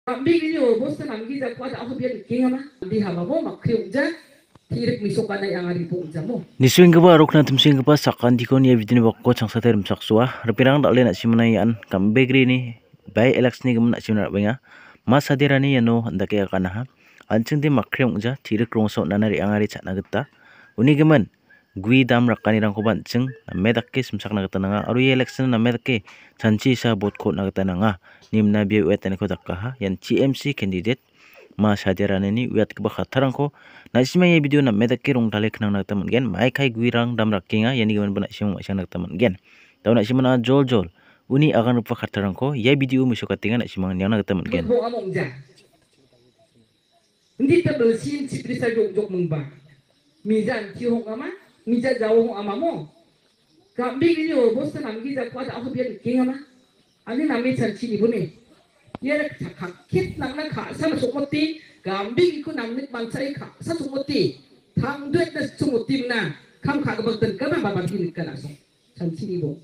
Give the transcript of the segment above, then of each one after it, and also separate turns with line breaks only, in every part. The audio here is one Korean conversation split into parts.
Bigilyo bosta namgiza kwada ako biyan kinga ma di haba mo makyungja tirik misoka na yang ari pungja mo
Niswing ba arok na tumsing ba sakan di ko niya video ni bakko sang sa term saksua repirang dalen na simunayan kam begri ni by alex ni gam na simuna benga mas hadirani yano handake akana ha anching di makryong ja tirik rongso nanari angari chatna gita uni gaman gui dam rakani rangko banching medakke simsak na gita nanga aru ye election na medakke chanchi sa bot ko na gita nanga nimna biya uetan ko dakka ha yan TMC candidate mas hadirani ni uat ke bakhatarangko naisima ye video na medakke rong dalek nang na gita gen mai kai gui rang dam rakkinga yani gaman bana simang asang na gita gen tahu na simana jol jol uni akan rupa khatarangko ye video musukatinga na simang yang na gita gen
hindi ta bersin ciprisa jok mengba mizan tihong ama miza jauh ama mo kambing ini bosta namgiza kwada ako biyan kinga ma ani nami chanchi ni bune yera kakit nangna ka sama sumoti kambing iku namnit mansai ka sa sumoti thang duet na sumoti na kam ka bagdan ka ba babagin ka na so chanchi ni bo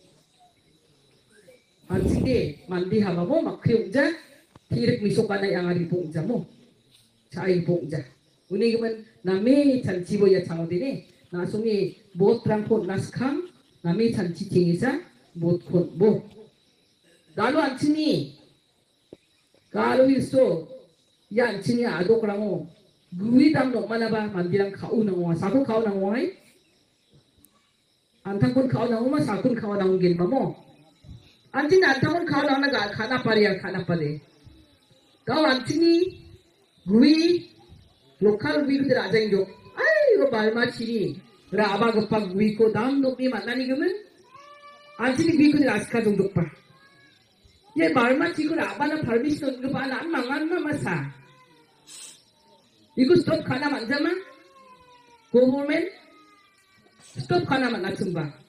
ansinde mandi haba mo makhyungja tirik misoka na yang ari pungja mo chai pungja uni gaman nami chanchi bo ya changodine 나중에 못 랑포 나스캄 남이 잔치 tingisa 못 콘보 나로 안치니 가로 일소 야 안치니 아도그라모 구이담 녹마나바 만디랑 카우나와 사군 카우나와이 안타군 카우나오마 사군 카우나온 길마모 안치니 안타군 카우나오나가 카나파리야 카나파데 가오 안치니 구이 로컬 구이들 아장이죠 이거 말마치니 라바 급박 위코 다음 녹비 만나니 그러면 안치니 위코들 아스카 정도 봐. 얘 말마치고 라바나 발비스던 거 봐. 난 망한나 마사. 이거 스톱 가나 만자마? 고물맨 스톱 가나 만나 좀 봐.